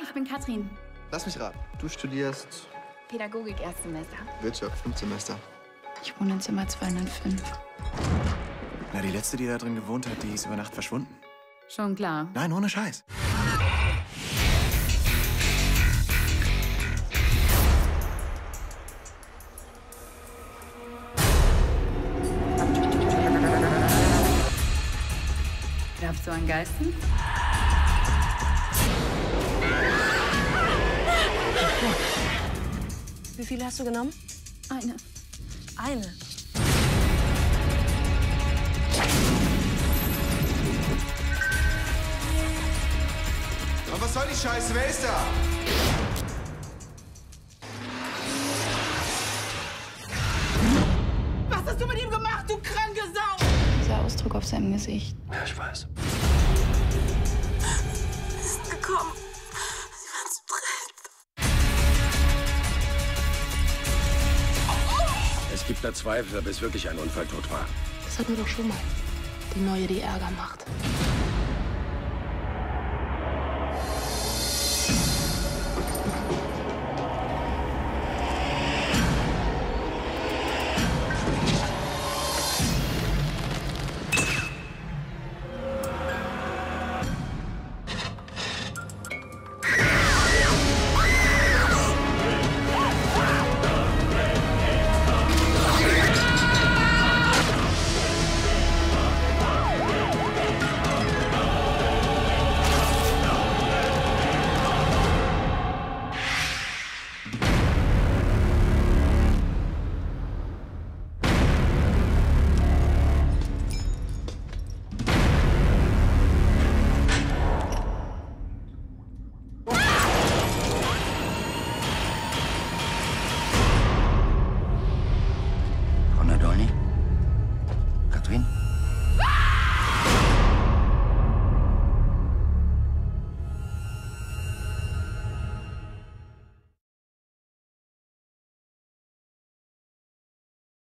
ich bin Katrin. Lass mich raten. Du studierst Pädagogik Erstsemester. Wirtschaft 5 Semester. Ich wohne in Zimmer 205. Na, die letzte, die da drin gewohnt hat, die ist über Nacht verschwunden. Schon klar. Nein, ohne Scheiß. Glaubst du an Geisten? Wie viele hast du genommen? Eine. Eine. Aber was soll die Scheiße? Wer ist da? Was hast du mit ihm gemacht, du kranke Sau? Dieser Ausdruck auf seinem Gesicht. Ja, ich weiß. Sie sind gekommen. Sie waren zu dritt. Es gibt da Zweifel, ob es wirklich ein Unfalltod war. Das hatten wir doch schon mal. Die Neue, die Ärger macht.